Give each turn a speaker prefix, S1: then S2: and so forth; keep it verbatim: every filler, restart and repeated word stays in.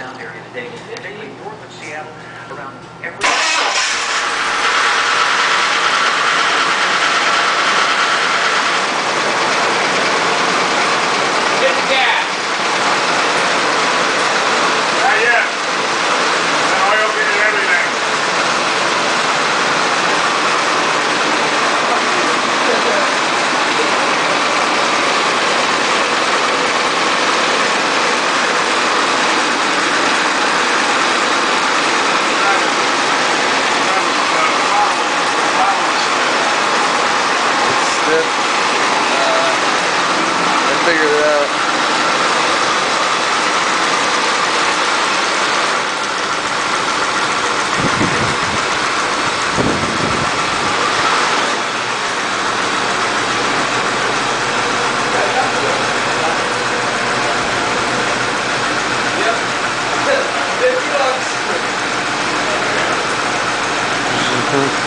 S1: downtown area today. Particularly north of Seattle, around every...
S2: Hit the gas.
S3: Not yet. That oil getting everything.
S4: I figured it out.
S2: Yep. fifty bucks.